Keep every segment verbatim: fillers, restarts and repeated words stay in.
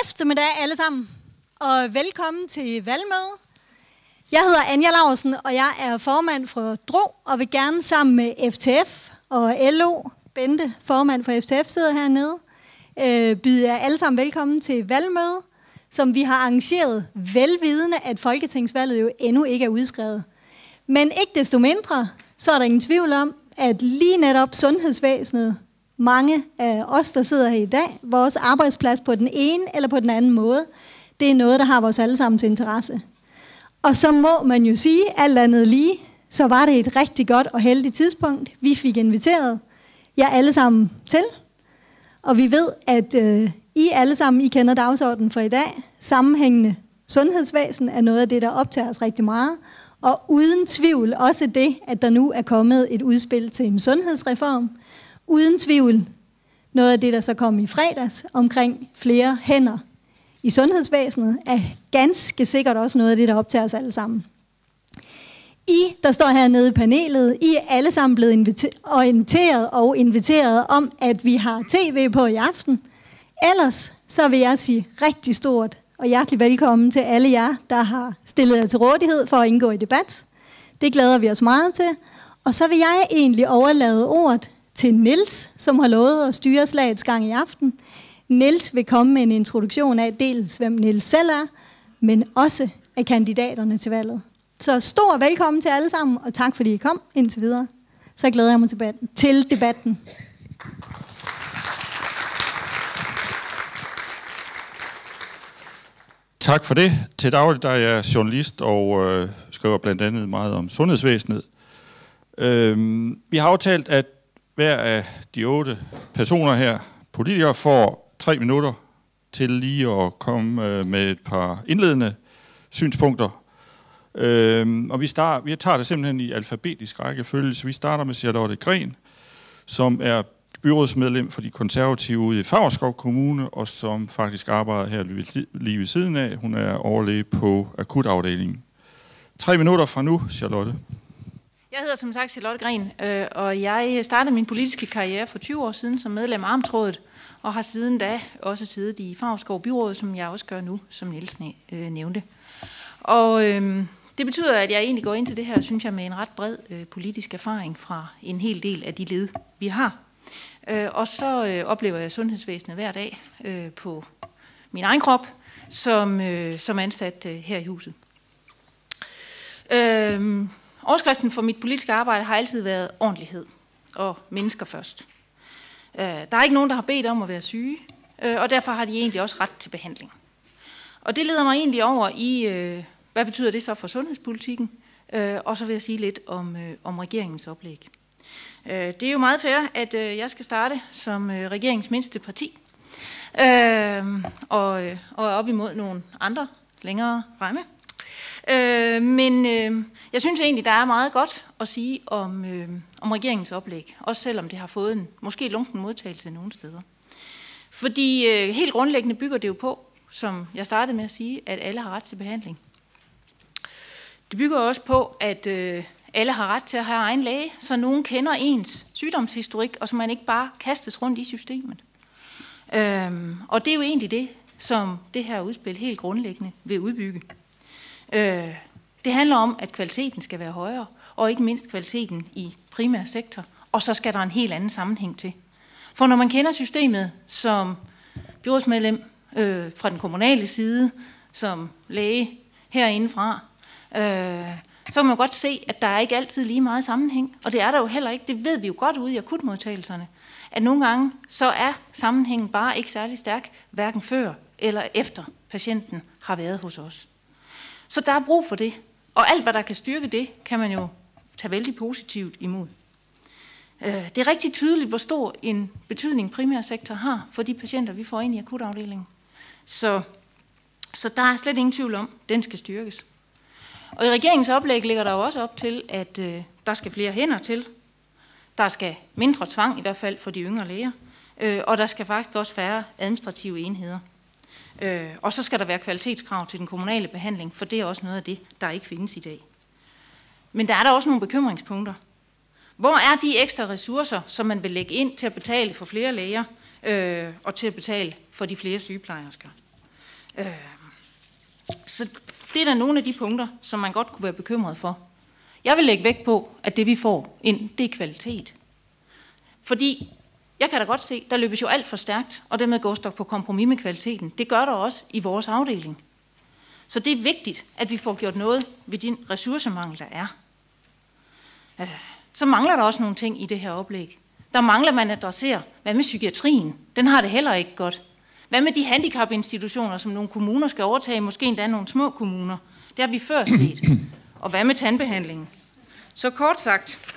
eftermiddag alle sammen, og velkommen til valgmøde. Jeg hedder Anja Laursen, og jeg er formand for D R O, og vil gerne sammen med F T F og L O, Bente, formand for F T F, sidder hernede, øh, byde jer alle sammen velkommen til valgmøde, som vi har arrangeret velvidende, at folketingsvalget jo endnu ikke er udskrevet. Men ikke desto mindre, så er der ingen tvivl om, at lige netop sundhedsvæsenet, mange af os, der sidder her i dag, vores arbejdsplads på den ene eller på den anden måde, det er noget, der har vores allesammens interesse. Og så må man jo sige, alt andet lige, så var det et rigtig godt og heldigt tidspunkt. Vi fik inviteret jer alle sammen til, og vi ved, at øh, I alle sammen, I kender dagsordenen for i dag. Sammenhængende sundhedsvæsen er noget af det, der optager os rigtig meget. Og uden tvivl også det, at der nu er kommet et udspil til en sundhedsreform. Uden tvivl noget af det, der så kom i fredags omkring flere hænder i sundhedsvæsenet, er ganske sikkert også noget af det, der optager os alle sammen. I, der står hernede i panelet, I er alle sammen blevet orienteret og inviteret om, at vi har tv på i aften. Ellers så vil jeg sige rigtig stort og hjertelig velkommen til alle jer, der har stillet jer til rådighed for at indgå i debat. Det glæder vi os meget til. Og så vil jeg egentlig overlade ordet til Niels, som har lovet at styre slagets gang i aften. Niels vil komme med en introduktion af dels, hvem Niels selv er, men også af kandidaterne til valget. Så stor velkommen til alle sammen, og tak fordi I kom indtil videre. Så glæder jeg mig til, til debatten. Tak for det. Til daglig der er jeg journalist og øh, skriver blandt andet meget om sundhedsvæsenet. Øhm, vi har aftalt, at hver af de otte personer her, politikere, får tre minutter til lige at komme øh, med et par indledende synspunkter. Øhm, og vi, start, vi tager det simpelthen i alfabetisk rækkefølge, så vi starter med Charlotte Gren, som er byrådsmedlem for de konservative ude i Favrskov Kommune, og som faktisk arbejder her lige ved siden af. Hun er overlæge på akutafdelingen. Tre minutter fra nu, Charlotte. Jeg hedder som sagt Charlotte Gren, øh, og jeg startede min politiske karriere for tyve år siden som medlem af Amtsrådet, og har siden da også siddet i Favrskov Byråd, som jeg også gør nu, som Niels øh, nævnte. Og øh, det betyder, at jeg egentlig går ind til det her, synes jeg, med en ret bred øh, politisk erfaring fra en hel del af de led, vi har. Øh, og så øh, oplever jeg sundhedsvæsenet hver dag øh, på min egen krop, som, øh, som ansat øh, her i huset. Øh, overskriften for mit politiske arbejde har altid været ordentlighed og mennesker først. Øh, der er ikke nogen, der har bedt om at være syge, øh, og derfor har de egentlig også ret til behandling. Og det leder mig egentlig over i, øh, hvad betyder det så for sundhedspolitikken, øh, og så vil jeg sige lidt om, øh, om regeringens oplæg. Det er jo meget fair, at jeg skal starte som regeringens mindste parti, og, og op imod nogle andre længere fremme. Men jeg synes egentlig, der er meget godt at sige om, om regeringens oplæg, også selvom det har fået en måske lunken modtagelse nogle steder. Fordi helt grundlæggende bygger det jo på, som jeg startede med at sige, at alle har ret til behandling. Det bygger også på, at alle har ret til at have egen læge, så nogen kender ens sygdomshistorik, og så man ikke bare kastes rundt i systemet. Øhm, og det er jo egentlig det, som det her udspil helt grundlæggende vil udbygge. Øh, det handler om, at kvaliteten skal være højere, og ikke mindst kvaliteten i primær sektor, og så skal der en helt anden sammenhæng til. For når man kender systemet som byrådsmedlem øh, fra den kommunale side, som læge herindefra, øh, så kan man godt se, at der er ikke altid lige meget sammenhæng. Og det er der jo heller ikke. Det ved vi jo godt ude i akutmodtagelserne. At nogle gange, så er sammenhængen bare ikke særlig stærk, hverken før eller efter patienten har været hos os. Så der er brug for det. Og alt, hvad der kan styrke det, kan man jo tage vældig positivt imod. Det er rigtig tydeligt, hvor stor en betydning primærsektor har for de patienter, vi får ind i akutafdelingen. Så, så der er slet ingen tvivl om, at den skal styrkes. Og i regeringens oplæg ligger der jo også op til, at øh, der skal flere hænder til. Der skal mindre tvang, i hvert fald for de yngre læger. Øh, og der skal faktisk også færre administrative enheder. Øh, og så skal der være kvalitetskrav til den kommunale behandling, for det er også noget af det, der ikke findes i dag. Men der er der også nogle bekymringspunkter. Hvor er de ekstra ressourcer, som man vil lægge ind til at betale for flere læger øh, og til at betale for de flere sygeplejersker? Øh, så det er da nogle af de punkter, som man godt kunne være bekymret for. Jeg vil lægge vægt på, at det vi får ind, det er kvalitet. Fordi jeg kan da godt se, der løbes jo alt for stærkt, og dermed gås der på kompromis med kvaliteten. Det gør der også i vores afdeling. Så det er vigtigt, at vi får gjort noget ved den ressourcemangel, der er. Så mangler der også nogle ting i det her oplæg. Der mangler man at adressere, hvad med psykiatrien? Den har det heller ikke godt. Hvad med de handicapinstitutioner, som nogle kommuner skal overtage, måske endda nogle små kommuner? Det har vi før set. Og hvad med tandbehandlingen? Så kort sagt,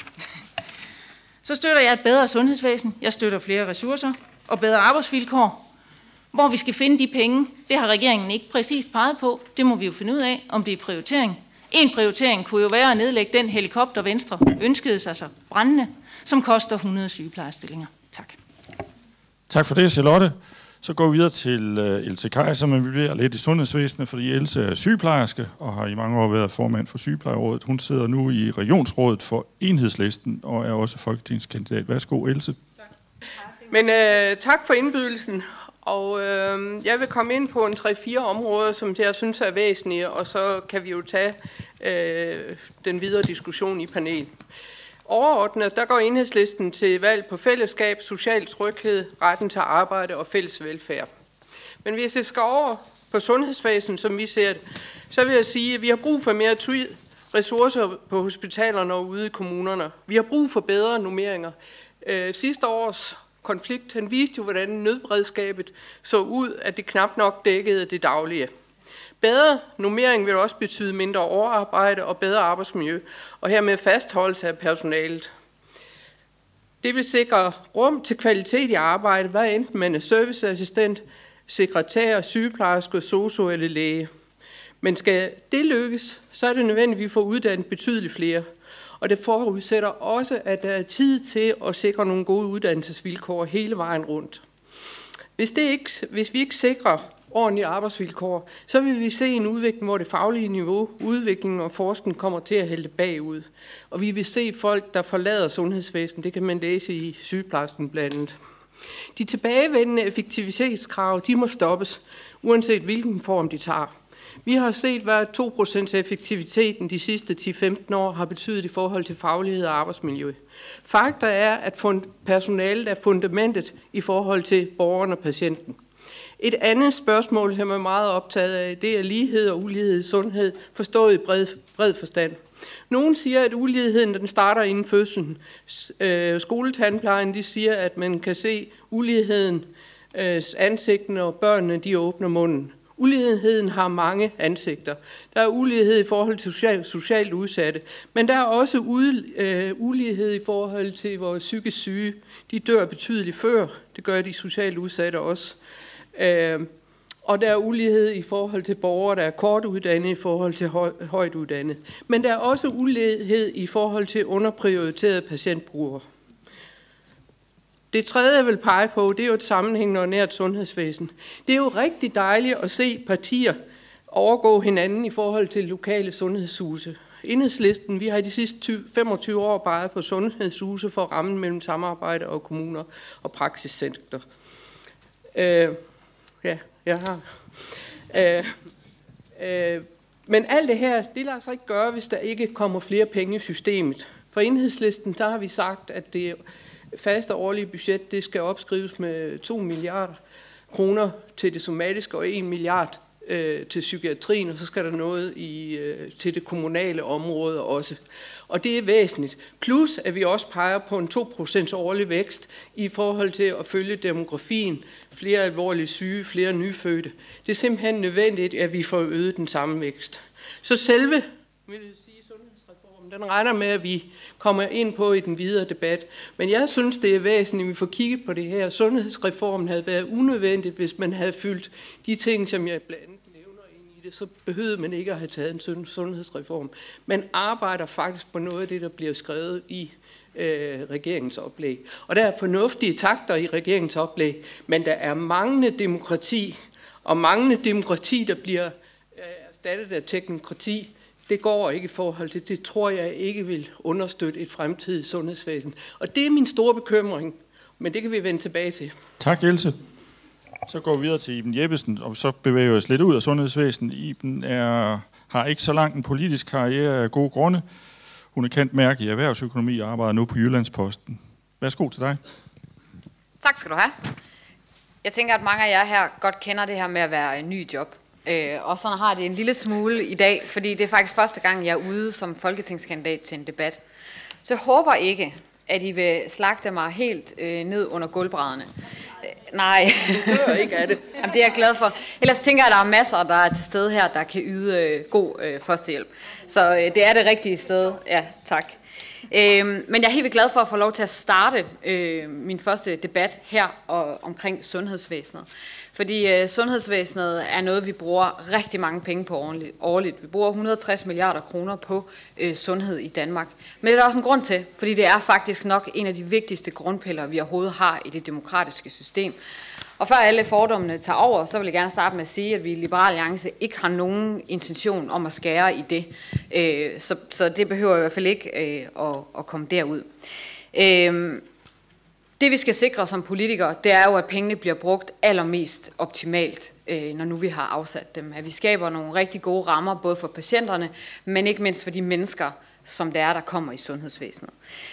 så støtter jeg et bedre sundhedsvæsen, jeg støtter flere ressourcer og bedre arbejdsvilkår. Hvor vi skal finde de penge, det har regeringen ikke præcist peget på. Det må vi jo finde ud af, om det er prioritering. En prioritering kunne jo være at nedlægge den helikopter, Venstre ønskede sig så brændende, som koster hundrede sygeplejerstillinger. Tak. Tak for det, Charlotte. Så går vi videre til uh, Else Kaj, som er lidt i sundhedsvæsenet, fordi Else er sygeplejerske og har i mange år været formand for Sygeplejerådet. Hun sidder nu i Regionsrådet for Enhedslisten og er også folketingskandidat. Værsgo, Else. Tak. Men uh, tak for indbydelsen. Og uh, jeg vil komme ind på en tre-fire områder, som jeg synes er væsentlige, og så kan vi jo tage uh, den videre diskussion i panel. Overordnet, der går Enhedslisten til valg på fællesskab, social tryghed, retten til arbejde og fælles velfærd. Men hvis jeg skal over på sundhedsvæsenet, som vi ser det, så vil jeg sige, at vi har brug for mere tid, ressourcer på hospitalerne og ude i kommunerne. Vi har brug for bedre normeringer. Øh, sidste års konflikt, han viste jo, hvordan nødberedskabet så ud, at det knap nok dækkede det daglige. Bedre normering vil også betyde mindre overarbejde og bedre arbejdsmiljø, og hermed fastholdelse af personalet. Det vil sikre rum til kvalitet i arbejdet, hvad enten man er serviceassistent, sekretær, sygeplejerske, sosu eller læge. Men skal det lykkes, så er det nødvendigt, at vi får uddannet betydeligt flere. Og det forudsætter også, at der er tid til at sikre nogle gode uddannelsesvilkår hele vejen rundt. Hvis, det ikke, hvis vi ikke sikrer ordentlige arbejdsvilkår, så vil vi se en udvikling, hvor det faglige niveau, udvikling og forskning kommer til at hælde bagud. Og vi vil se folk, der forlader sundhedsvæsenet. Det kan man læse i sygeplejersken blandt andet. De tilbagevendende effektivitetskrav, de må stoppes, uanset hvilken form de tager. Vi har set, hvad to procent effektiviteten de sidste ti til femten år har betydet i forhold til faglighed og arbejdsmiljø. Fakta er, at personalet er fundamentet i forhold til borgeren og patienten. Et andet spørgsmål, som er meget optaget af, det er lighed og ulighed i sundhed, forstået i bred, bred forstand. Nogle siger, at uligheden den starter inden fødslen. Skoletandplejen de siger, at man kan se uligheden ansigten, når børnene de åbner munden. Uligheden har mange ansigter. Der er ulighed i forhold til socialt, socialt udsatte, men der er også ude, øh, ulighed i forhold til vores psykisk syge. De dør betydeligt før, det gør de socialt udsatte også. Øh, og der er ulighed i forhold til borgere, der er kort uddannet i forhold til høj, højt uddannet. Men der er også ulighed i forhold til underprioriterede patientbrugere. Det tredje, jeg vil pege på, det er jo et sammenhængende og nært sundhedsvæsen. Det er jo rigtig dejligt at se partier overgå hinanden i forhold til lokale sundhedshuse. Enhedslisten, vi har i de sidste femogtyve år peget på sundhedshuse for rammen mellem samarbejde og kommuner og praksiscenter. Øh, ja, jeg har. Øh, øh, men alt det her, det lader sig ikke gøre, hvis der ikke kommer flere penge i systemet. For Enhedslisten, der har vi sagt, at det faste årlige budget, det skal opskrives med to milliarder kroner til det somatiske og en milliard øh, til psykiatrien, og så skal der noget i, øh, til det kommunale område også. Og det er væsentligt. Plus, at vi også peger på en to procent årlig vækst i forhold til at følge demografien, flere alvorlige syge, flere nyfødte. Det er simpelthen nødvendigt, at vi får øget den samme vækst. Så selve, vil jeg sige, sundhedsreformen, den regner med, at vi kommer ind på i den videre debat. Men jeg synes, det er væsentligt, at vi får kigget på det her. Sundhedsreformen havde været unødvendigt, hvis man havde fyldt de ting, som jeg blandt andet nævner ind i det, så behøvede man ikke at have taget en sundhedsreform. Man arbejder faktisk på noget af det, der bliver skrevet i øh, regeringens oplæg. Og der er fornuftige takter i regeringens oplæg, men der er manglende demokrati, og manglende demokrati, der bliver øh, erstattet af teknokrati. Det går ikke i forhold til, det tror jeg ikke vil understøtte et fremtidigt sundhedsvæsen. Og det er min store bekymring, men det kan vi vende tilbage til. Tak, Else. Så går vi videre til Iben Jeppesen, og så bevæger vi os lidt ud af sundhedsvæsenet. Iben er, har ikke så langt en politisk karriere af gode grunde. Hun er kendt mærke i erhvervsøkonomi og arbejder nu på Jyllandsposten. Værsgo til dig. Tak skal du have. Jeg tænker, at mange af jer her godt kender det her med at være ny i job. Øh, og sådan har det en lille smule i dag, fordi det er faktisk første gang, jeg er ude som folketingskandidat til en debat. Så jeg håber ikke, at I vil slagte mig helt øh, ned under gulvbrædderne. Øh, nej, det er ikke af det. Jamen, det er jeg glad for. Ellers tænker jeg, at der er masser, der er til stede her, der kan yde øh, god øh, førstehjælp. Så øh, det er det rigtige sted. Ja, tak. Øh, men jeg er helt glad for at få lov til at starte øh, min første debat her og, omkring sundhedsvæsenet. Fordi øh, sundhedsvæsenet er noget, vi bruger rigtig mange penge på årligt. Vi bruger et hundrede og tres milliarder kroner på øh, sundhed i Danmark. Men det er der også en grund til, fordi det er faktisk nok en af de vigtigste grundpiller, vi overhovedet har i det demokratiske system. Og før alle fordommene tager over, så vil jeg gerne starte med at sige, at vi i Liberal Alliance ikke har nogen intention om at skære i det. Øh, så, så det behøver i hvert fald ikke øh, at, at komme derud. Øh, Det vi skal sikre som politikere, det er jo, at pengene bliver brugt allermest optimalt, når nu vi har afsat dem. At vi skaber nogle rigtig gode rammer, både for patienterne, men ikke mindst for de mennesker, som det er, der kommer i sundhedsvæsenet.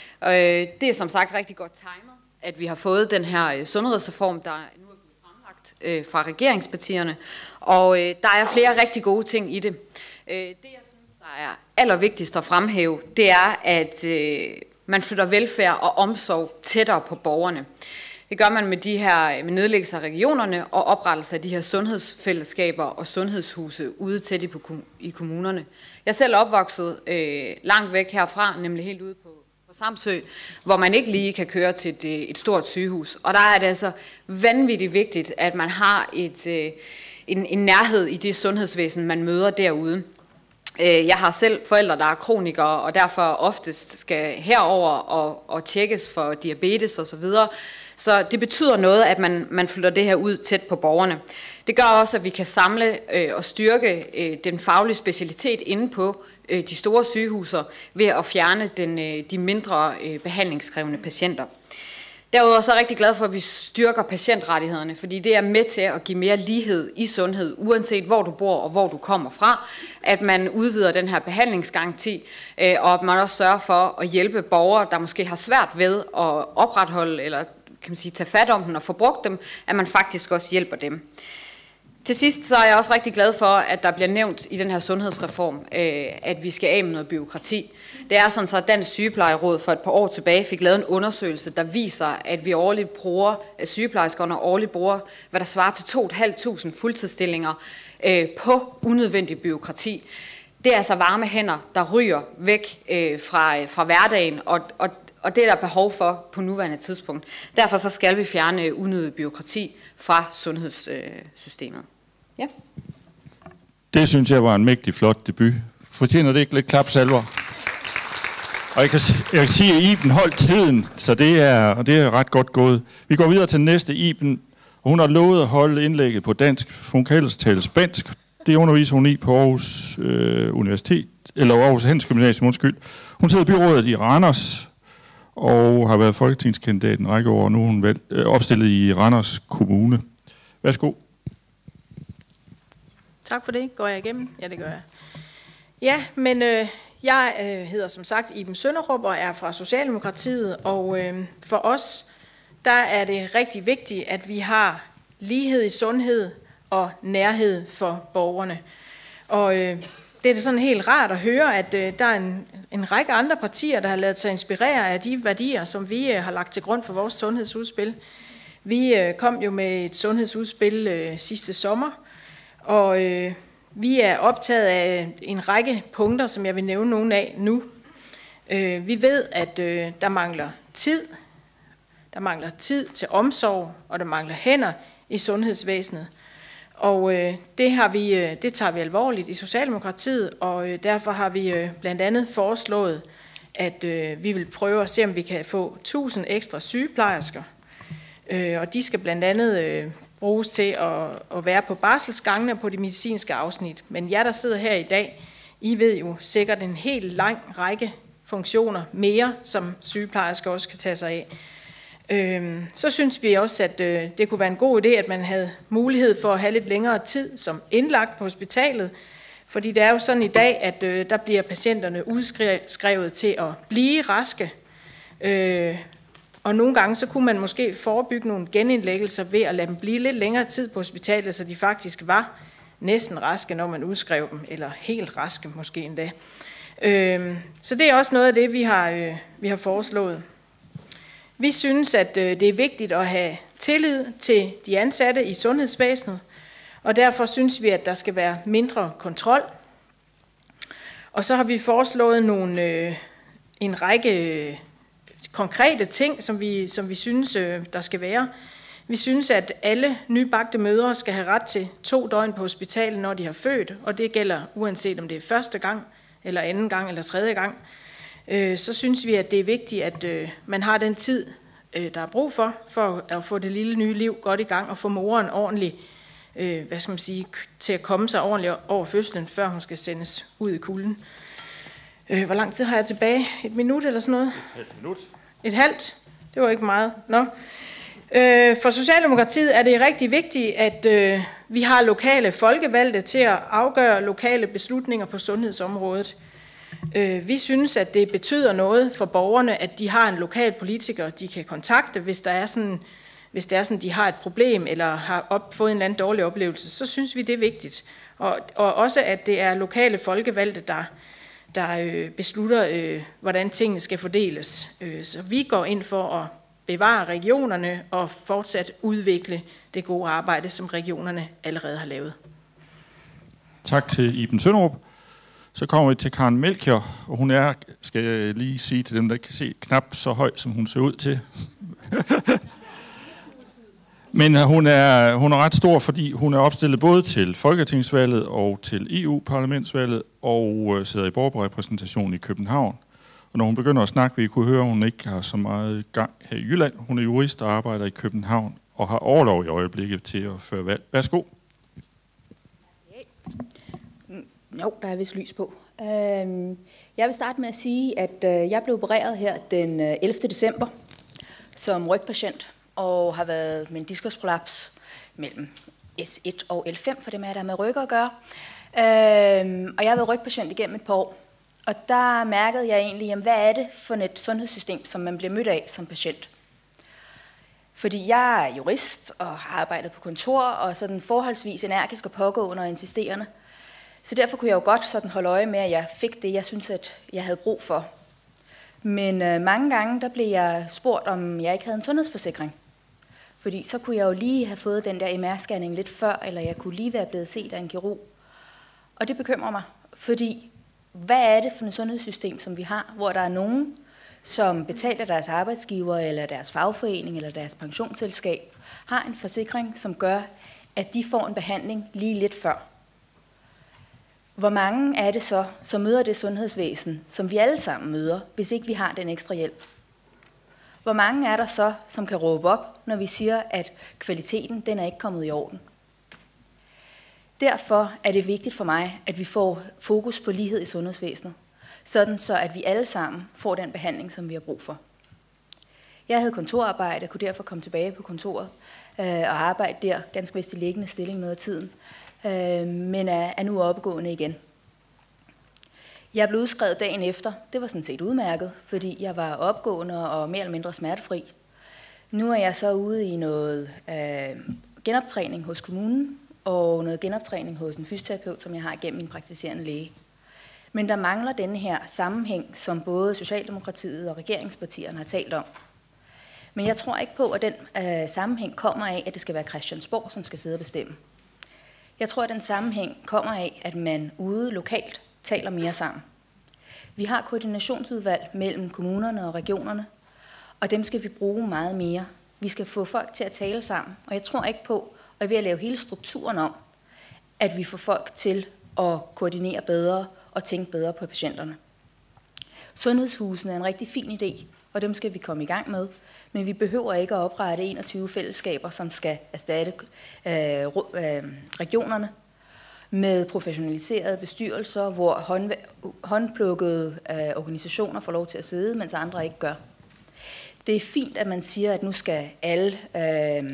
Det er som sagt rigtig godt timet, at vi har fået den her sundhedsreform, der nu er blevet fremlagt fra regeringspartierne, og der er flere rigtig gode ting i det. Det, jeg synes, der er allervigtigst at fremhæve, det er, at man flytter velfærd og omsorg tættere på borgerne. Det gør man med de her med nedlæggelse af regionerne og oprettelse af de her sundhedsfællesskaber og sundhedshuse ude tæt i kommunerne. Jeg er selv opvokset øh, langt væk herfra, nemlig helt ude på, på Samsø, hvor man ikke lige kan køre til et, et stort sygehus. Og der er det altså vanvittigt vigtigt, at man har et, øh, en, en nærhed i det sundhedsvæsen, man møder derude. Jeg har selv forældre, der er kronikere, og derfor oftest skal herover og, og tjekkes for diabetes og så videre. Så det betyder noget, at man, man flytter det her ud tæt på borgerne. Det gør også, at vi kan samle øh, og styrke øh, den faglige specialitet inde på øh, de store sygehuser ved at fjerne den, øh, de mindre øh, behandlingskrævende patienter. Derudover er jeg rigtig glad for, at vi styrker patientrettighederne, fordi det er med til at give mere lighed i sundhed, uanset hvor du bor og hvor du kommer fra, at man udvider den her behandlingsgaranti, og at man også sørger for at hjælpe borgere, der måske har svært ved at opretholde eller kan man sige, tage fat om dem og få brugt dem, at man faktisk også hjælper dem. Til sidst så er jeg også rigtig glad for, at der bliver nævnt i den her sundhedsreform, at vi skal af med noget bureaukrati. Det er sådan så, at Dansk Sygeplejeråd for et par år tilbage fik lavet en undersøgelse, der viser, at vi årligt bruger, at sygeplejerskerne årligt bruger, hvad der svarer til to tusind fem hundrede fuldtidsstillinger på unødvendig bureaukrati. Det er altså varme hænder, der ryger væk fra, fra hverdagen, og, og, og det er der behov for på nuværende tidspunkt. Derfor så skal vi fjerne unødig bureaukrati fra sundhedssystemet. Ja. Det synes jeg var en mægtig flot debut. Fortjener det ikke lidt klapsalver? Og jeg kan, jeg kan sige, at Iben holdt tiden, så det er, det er ret godt gået. Vi går videre til næste Iben. Hun har lovet at holde indlægget på dansk. Hun kan ellers tale spansk. Det underviser hun i på Aarhus øh, Universitet, eller Aarhus Handelsgymnasium, undskyld. Hun sidder i byrådet i Randers, og har været folketingskandidat en række år, og nu er hun valgt, øh, opstillet i Randers Kommune. Værsgo. Tak for det. Går jeg igennem? Ja, det gør jeg. Ja, men øh, jeg øh, hedder som sagt Iben Sønderup og er fra Socialdemokratiet, og øh, for os, der er det rigtig vigtigt, at vi har lighed i sundhed og nærhed for borgerne. Og øh, det er det sådan helt rart at høre, at øh, der er en, en række andre partier, der har ladet sig inspirere af de værdier, som vi øh, har lagt til grund for vores sundhedsudspil. Vi øh, kom jo med et sundhedsudspil øh, sidste sommer, og øh, vi er optaget af en række punkter, som jeg vil nævne nogle af nu. Øh, vi ved, at øh, der mangler tid, der mangler tid til omsorg, og der mangler hænder i sundhedsvæsenet. Og øh, det, har vi, øh, det tager vi alvorligt i Socialdemokratiet, og øh, derfor har vi øh, blandt andet foreslået, at øh, vi vil prøve at se, om vi kan få tusind ekstra sygeplejersker. Øh, og de skal blandt andet øh, bruges til at, at være på barselsgangene på de medicinske afsnit. Men jer, der sidder her i dag, I ved jo sikkert en helt lang række funktioner mere, som sygeplejersker også kan tage sig af. Øh, så synes vi også, at øh, det kunne være en god idé, at man havde mulighed for at have lidt længere tid som indlagt på hospitalet. Fordi det er jo sådan i dag, at øh, der bliver patienterne udskrevet til at blive raske. Øh, og nogle gange så kunne man måske forebygge nogle genindlæggelser ved at lade dem blive lidt længere tid på hospitalet, så de faktisk var næsten raske, når man udskrev dem, eller helt raske måske endda. Øh, så det er også noget af det, vi har, øh, vi har foreslået. Vi synes, at øh, det er vigtigt at have tillid til de ansatte i sundhedsvæsenet, og derfor synes vi, at der skal være mindre kontrol. Og så har vi foreslået nogle, øh, en række øh, konkrete ting, som vi, som vi synes, øh, der skal være. Vi synes, at alle nybagte mødre skal have ret til to døgn på hospitalet, når de har født, og det gælder uanset om det er første gang, eller anden gang, eller tredje gang. Øh, så synes vi, at det er vigtigt, at øh, man har den tid, øh, der er brug for, for at få det lille nye liv godt i gang, og få moren ordentligt, øh, hvad skal man sige, til at komme sig ordentligt over fødslen, før hun skal sendes ud i kulden. Øh, hvor lang tid har jeg tilbage? Et minut eller sådan noget? Et halvt minut. Et halvt? Det var ikke meget. Nå. Øh, for Socialdemokratiet er det rigtig vigtigt, at øh, vi har lokale folkevalgte til at afgøre lokale beslutninger på sundhedsområdet. Øh, vi synes, at det betyder noget for borgerne, at de har en lokal politiker, de kan kontakte, hvis der er sådan, hvis det er sådan, de har et problem eller har op, fået en eller anden dårlig oplevelse. Så synes vi, det er vigtigt. Og, og også, at det er lokale folkevalgte, der der øh, beslutter, øh, hvordan tingene skal fordeles. Øh, så vi går ind for at bevare regionerne og fortsat udvikle det gode arbejde, som regionerne allerede har lavet. Tak til Iben Sønderup. Så kommer vi til Karen Melchior, og hun er, skal jeg lige sige til dem, der ikke kan se, knap så høj, som hun ser ud til. Men hun er, hun er ret stor, fordi hun er opstillet både til Folketingsvalget og til E U-parlamentsvalget og øh, sidder i borgerrepræsentationen i København. Og når hun begynder at snakke, vil I kunne høre, at hun ikke har så meget gang her i Jylland. Hun er jurist og arbejder i København og har overlov i øjeblikket til at føre valg. Værsgo. Jo, der er vist lys på. Jeg vil starte med at sige, at jeg blev opereret her den ellevte december som rygpatient, og har været med en diskusprolaps mellem S et og L fem, for det med, der har med rygger at gøre. Øhm, og jeg har været rygpatient igennem et par år. Og der mærkede jeg egentlig, jamen, hvad er det for et sundhedssystem, som man bliver mødt af som patient? Fordi jeg er jurist og har arbejdet på kontor, og sådan forholdsvis energisk og pågående og insisterende. Så derfor kunne jeg jo godt sådan holde øje med, at jeg fik det, jeg synes, at jeg havde brug for. Men øh, mange gange, der blev jeg spurgt, om jeg ikke havde en sundhedsforsikring. Fordi så kunne jeg jo lige have fået den der M R-scanning lidt før, eller jeg kunne lige være blevet set af en kirurg. Og det bekymrer mig, fordi hvad er det for et sundhedssystem, som vi har, hvor der er nogen, som betaler deres arbejdsgiver, eller deres fagforening, eller deres pensionsselskab, har en forsikring, som gør, at de får en behandling lige lidt før. Hvor mange er det så, som møder det sundhedsvæsen, som vi alle sammen møder, hvis ikke vi har den ekstra hjælp? Hvor mange er der så, som kan råbe op, når vi siger, at kvaliteten den er ikke kommet i orden? Derfor er det vigtigt for mig, at vi får fokus på lighed i sundhedsvæsenet, sådan så at vi alle sammen får den behandling, som vi har brug for. Jeg havde kontorarbejde, kunne derfor komme tilbage på kontoret øh, og arbejde der, ganske vist i liggende stilling noget af tiden, øh, men er, er nu oppegående igen. Jeg blev udskrevet dagen efter. Det var sådan set udmærket, fordi jeg var opgående og mere eller mindre smertefri. Nu er jeg så ude i noget øh, genoptræning hos kommunen, og noget genoptræning hos en fysioterapeut, som jeg har gennem min praktiserende læge. Men der mangler denne her sammenhæng, som både Socialdemokratiet og regeringspartierne har talt om. Men jeg tror ikke på, at den øh, sammenhæng kommer af, at det skal være Christiansborg, som skal sidde og bestemme. Jeg tror, at den sammenhæng kommer af, at man ude lokalt taler mere sammen. Vi har koordinationsudvalg mellem kommunerne og regionerne, og dem skal vi bruge meget mere. Vi skal få folk til at tale sammen, og jeg tror ikke på, at ved at lave hele strukturen om, at vi får folk til at koordinere bedre og tænke bedre på patienterne. Sundhedshusene er en rigtig fin idé, og dem skal vi komme i gang med, men vi behøver ikke at oprette enogtyve fællesskaber, som skal erstatte øh, øh, regionerne med professionaliserede bestyrelser, hvor hånd, håndplukkede øh, organisationer får lov til at sidde, mens andre ikke gør. Det er fint, at man siger, at nu skal alle, øh,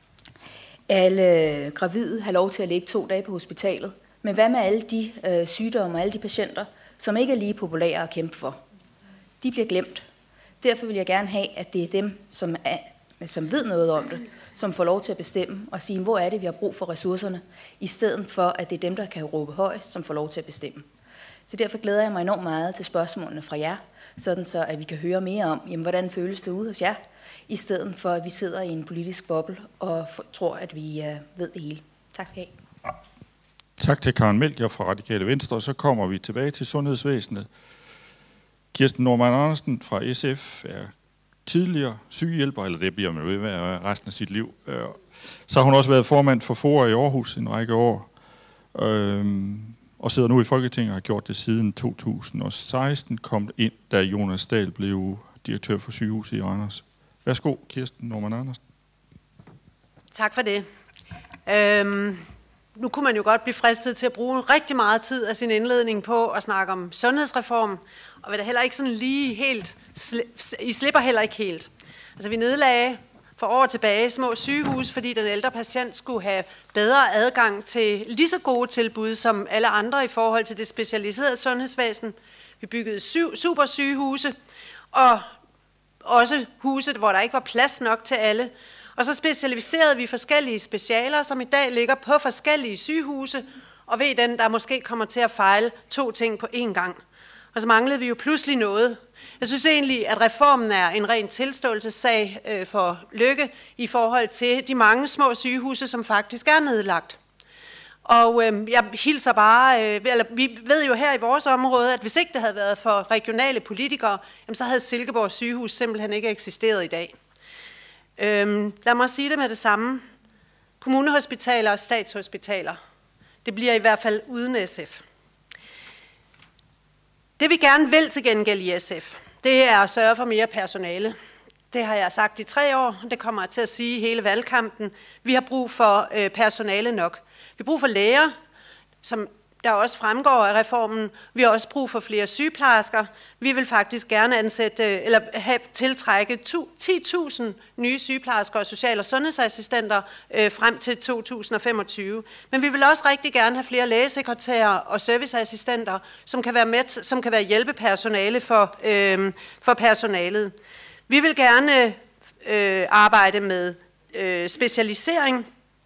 alle gravide have lov til at ligge to dage på hospitalet. Men hvad med alle de øh, sygdomme og alle de patienter, som ikke er lige populære at kæmpe for? De bliver glemt. Derfor vil jeg gerne have, at det er dem, som, er, som ved noget om det, som får lov til at bestemme og sige, hvor er det, vi har brug for ressourcerne, i stedet for, at det er dem, der kan råbe højst, som får lov til at bestemme. Så derfor glæder jeg mig enormt meget til spørgsmålene fra jer, sådan så, at vi kan høre mere om, jamen, hvordan føles det ude hos jer, i stedet for, at vi sidder i en politisk boble og tror, at vi uh, ved det hele. Tak skal I have. Tak til Karen Melchior fra Radikale Venstre, og så kommer vi tilbage til sundhedsvæsenet. Kirsten Normann Andersen fra S F er tidligere sygehjælper, eller det bliver man ved med resten af sit liv. Så har hun også været formand for FOA i Aarhus en række år, og sidder nu i Folketinget og har gjort det siden to tusind og seksten, kom ind, da Jonas Dahl blev direktør for sygehuset i Randers. Værsgo, Kirsten Normann Andersen. Tak for det. Øhm, nu kunne man jo godt blive fristet til at bruge rigtig meget tid af sin indledning på at snakke om sundhedsreform, og vil da heller ikke sådan lige helt, I slipper heller ikke helt. Altså vi nedlagde for år tilbage små sygehus, fordi den ældre patient skulle have bedre adgang til lige så gode tilbud som alle andre i forhold til det specialiserede sundhedsvæsen. Vi byggede syv supersygehuse, og også huse, hvor der ikke var plads nok til alle. Og så specialiserede vi forskellige specialer, som i dag ligger på forskellige sygehuse, og ved den, der måske kommer til at fejle to ting på én gang. Og så manglede vi jo pludselig noget. Jeg synes egentlig, at reformen er en ren tilståelsessag øh, for Løkke i forhold til de mange små sygehuse, som faktisk er nedlagt. Og øh, jeg hilser bare, øh, eller vi ved jo her i vores område, at hvis ikke det havde været for regionale politikere, jamen, så havde Silkeborg sygehus simpelthen ikke eksisteret i dag. Øh, lad mig sige det med det samme. Kommunehospitaler og statshospitaler. Det bliver i hvert fald uden S F. Det vi gerne vil til gengæld i S F, det er at sørge for mere personale. Det har jeg sagt i tre år, og det kommer jeg til at sige hele valgkampen. Vi har brug for øh, personale nok. Vi har brug for læger, som der også fremgår af reformen. Vi har også brug for flere sygeplejersker. Vi vil faktisk gerne ansætte, eller have, tiltrække ti tusind nye sygeplejersker og social- og sundhedsassistenter øh, frem til to tusind og femogtyve. Men vi vil også rigtig gerne have flere lægesekretærer og serviceassistenter, som kan være, med, som kan være hjælpepersonale for, øh, for personalet. Vi vil gerne øh, arbejde med øh, specialisering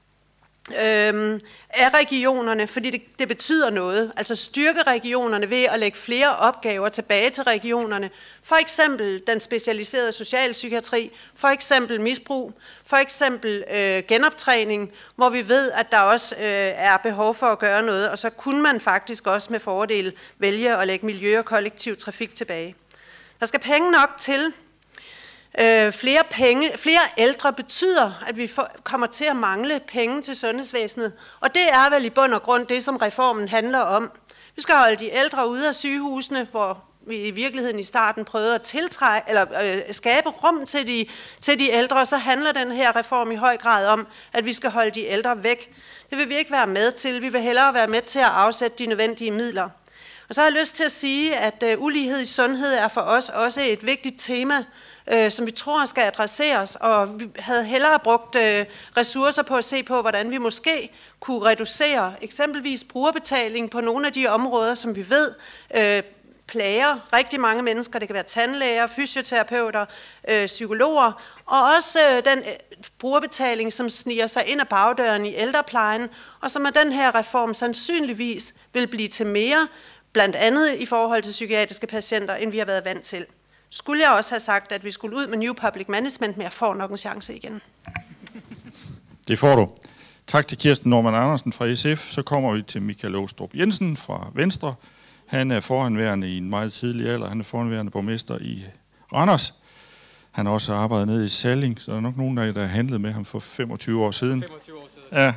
Øhm, af regionerne, fordi det, det betyder noget. Altså styrke regionerne ved at lægge flere opgaver tilbage til regionerne. For eksempel den specialiserede socialpsykiatri, for eksempel misbrug, for eksempel øh, genoptræning, hvor vi ved, at der også øh, er behov for at gøre noget, og så kunne man faktisk også med fordel vælge at lægge miljø og kollektiv trafik tilbage. Der skal penge nok til. Øh, flere, penge, flere ældre betyder, at vi får, kommer til at mangle penge til sundhedsvæsenet, og det er vel i bund og grund det, som reformen handler om. Vi skal holde de ældre ude af sygehusene, hvor vi i virkeligheden i starten prøvede at tiltrække, eller, øh, skabe rum til de, til de ældre, og så handler den her reform i høj grad om, at vi skal holde de ældre væk. Det vil vi ikke være med til. Vi vil hellere være med til at afsætte de nødvendige midler. Og så har jeg lyst til at sige, at øh, ulighed i sundhed er for os også et vigtigt tema, øh, som vi tror skal adresseres, og vi havde hellere brugt øh, ressourcer på at se på, hvordan vi måske kunne reducere eksempelvis brugerbetaling på nogle af de områder, som vi ved øh, plager rigtig mange mennesker. Det kan være tandlæger, fysioterapeuter, øh, psykologer, og også øh, den brugerbetaling, som sniger sig ind ad bagdøren i ældreplejen, og som med den her reform sandsynligvis vil blive til mere, blandt andet i forhold til psykiatriske patienter, end vi har været vant til. Skulle jeg også have sagt, at vi skulle ud med New Public Management, men jeg får nok en chance igen. Det får du. Tak til Kirsten Normann Andersen fra S F. Så kommer vi til Michael Aastrup Jensen fra Venstre. Han er forhenværende i en meget tidlig alder. Han er forhenværende borgmester i Randers. Han har også arbejdet nede i Salling, så der er nok nogen af jer, der har handlet med ham for femogtyve år siden. femogtyve år siden. Ja.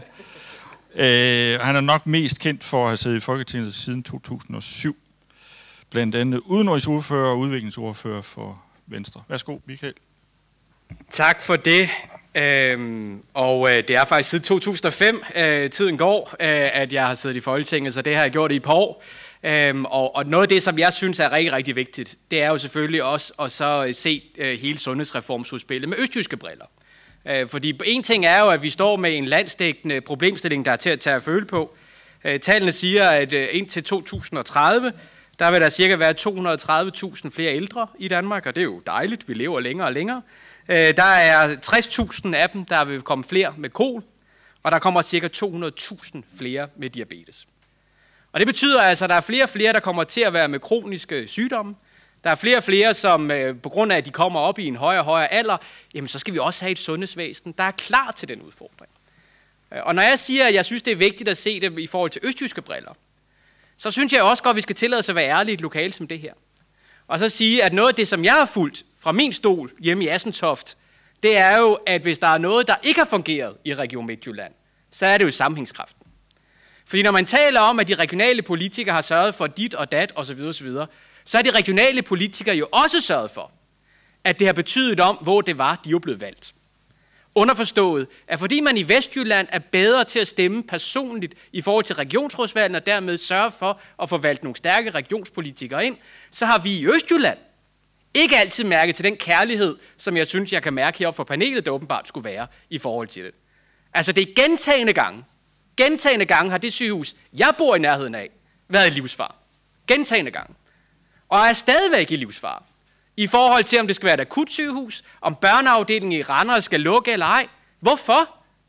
Øh, han er nok mest kendt for at have siddet i Folketinget siden to tusind og syv. Blandt andet udenrigsordfører og udviklingsordfører for Venstre. Værsgo, Michael. Tak for det. Øhm, og øh, det er faktisk siden to tusind og fem, øh, tiden går, øh, at jeg har siddet i Folketinget, så det har jeg gjort i et par år. Øhm, og, og noget af det, som jeg synes er rigtig, rigtig vigtigt, det er jo selvfølgelig også at så se øh, hele sundhedsreformsudspillet med østjyske briller. Øh, fordi en ting er jo, at vi står med en landsdækkende problemstilling, der er til at tage at føle på. Øh, tallene siger, at øh, indtil to tusind og tredive, der vil der cirka være to hundrede og tredive tusind flere ældre i Danmark, og det er jo dejligt, vi lever længere og længere. Der er tres tusind af dem, der vil komme flere med kol, og der kommer cirka to hundrede tusind flere med diabetes. Og det betyder altså, at der er flere og flere, der kommer til at være med kroniske sygdomme. Der er flere og flere, som på grund af, at de kommer op i en højere og højere alder, jamen så skal vi også have et sundhedsvæsen, der er klar til den udfordring. Og når jeg siger, at jeg synes, det er vigtigt at se det i forhold til østjyske briller, så synes jeg også godt, at vi skal tillade os at være ærlige i et lokale som det her. Og så sige, at noget af det, som jeg har fulgt fra min stol hjemme i Assentoft, det er jo, at hvis der er noget, der ikke har fungeret i Region Midtjylland, så er det jo sammenhængskraften. Fordi når man taler om, at de regionale politikere har sørget for dit og dat osv., osv., så er de regionale politikere jo også sørget for, at det har betydet om, hvor det var, de er blevet valgt. Underforstået, at fordi man i Vestjylland er bedre til at stemme personligt i forhold til regionsrådsvalgene, og dermed sørge for at få valgt nogle stærke regionspolitikere ind, så har vi i Østjylland ikke altid mærket til den kærlighed, som jeg synes, jeg kan mærke heroppe for panelet, der åbenbart skulle være i forhold til det. Altså det er gentagende gange. Gentagende gange har det sygehus, jeg bor i nærheden af, været i livsfare. Gentagende gange. Og er stadigvæk i livsfare. I forhold til, om det skal være et akutsygehus, om børneafdelingen i Randers skal lukke eller ej. Hvorfor?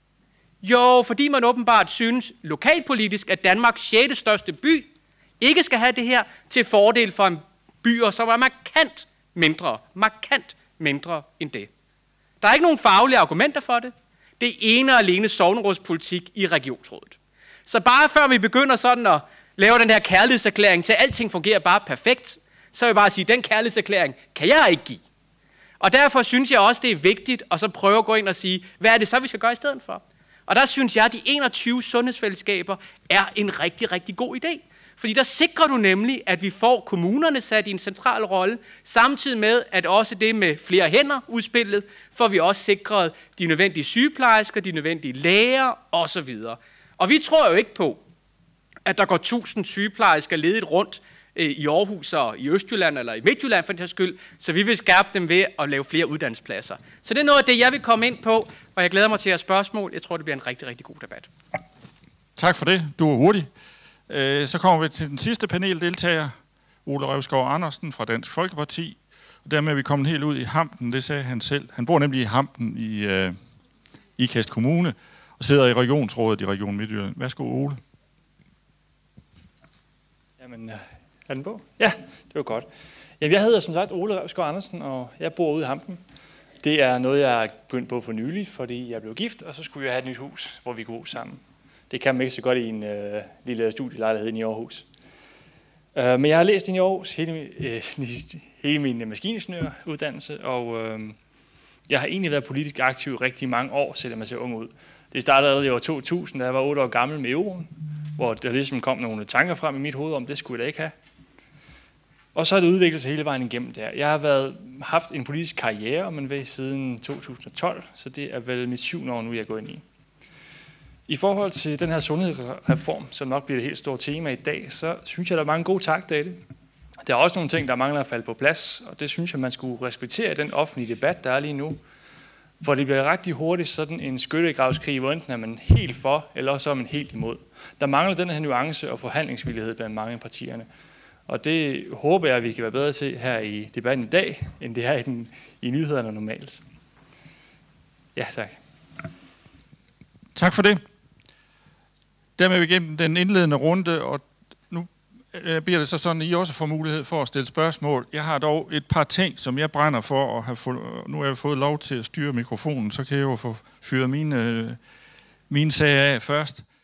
Jo, fordi man åbenbart synes lokalpolitisk, at Danmarks sjette største by ikke skal have det her til fordel for en byer, som er markant mindre, markant mindre end det. Der er ikke nogen faglige argumenter for det. Det er ene og alene sognerådspolitik i regionsrådet. Så bare før vi begynder sådan at lave den her kærlighedserklæring til, at alting fungerer bare perfekt, så vil jeg bare sige, at den kærlighedserklæring kan jeg ikke give. Og derfor synes jeg også, det er vigtigt at så prøve at gå ind og sige, hvad er det så, vi skal gøre i stedet for? Og der synes jeg, at de enogtyve sundhedsfællesskaber er en rigtig, rigtig god idé. Fordi der sikrer du nemlig, at vi får kommunerne sat i en central rolle, samtidig med, at også det med flere hænder udspillet, får vi også sikret de nødvendige sygeplejersker, de nødvendige læger osv. Og vi tror jo ikke på, at der går tusind sygeplejersker ledigt rundt i Aarhus og i Østjylland eller i Midtjylland for den skyld, så vi vil skærpe dem ved at lave flere uddannelsespladser. Så det er noget af det, jeg vil komme ind på, og jeg glæder mig til jeres spørgsmål. Jeg tror, det bliver en rigtig, rigtig god debat. Tak for det. Du er hurtig. Så kommer vi til den sidste paneldeltager, Ole Revsgaard Andersen fra Dansk Folkeparti. Og dermed er vi kommet helt ud i Hampen, det sagde han selv. Han bor nemlig i Hampen i uh, Ikast Kommune og sidder i regionsrådet i Region Midtjylland. Værsgo, Ole. Jamen, er den på? Ja, det var godt. Jamen, jeg hedder som sagt Ole Revsgaard Andersen, og jeg bor ude i Hampen. Det er noget, jeg er begyndt på for nyligt, fordi jeg blev gift, og så skulle jeg have et nyt hus, hvor vi kunne bo sammen. Det kan man ikke så godt i en øh, lille studielejlighed i Aarhus. Uh, men jeg har læst i Aarhus hele, øh, hele min maskiningeniøruddannelse, og øh, jeg har egentlig været politisk aktiv i rigtig mange år, selvom jeg ser ung ud. Det startede allerede i år to tusind, da jeg var otte år gammel med euroen, hvor der ligesom kom nogle tanker frem i mit hoved om, det skulle jeg da ikke have. Og så har det udviklet sig hele vejen igennem der. Jeg har været, haft en politisk karriere, om man vil, siden to tusind og tolv, så det er vel mit syvende år nu, jeg går ind i. I forhold til den her sundhedsreform, som nok bliver et helt stort tema i dag, så synes jeg, der er mange gode takter i det. Der er også nogle ting, der mangler at falde på plads, og det synes jeg, man skulle respektere i den offentlige debat, der er lige nu. For det bliver rigtig hurtigt sådan en skyttegravskrig, hvor enten er man helt for, eller så er man helt imod. Der mangler den her nuance og forhandlingsvillighed blandt mange af partierne. Og det håber jeg, at vi kan være bedre til her i debatten i dag, end det er i, den, i nyhederne normalt. Ja, tak. Tak for det. Dermed er vi igennem den indledende runde, og nu bliver det så sådan, at I også får mulighed for at stille spørgsmål. Jeg har dog et par ting, som jeg brænder for, og have fået, nu har jeg fået lov til at styre mikrofonen, så kan jeg jo få fyret mine, mine sager af først.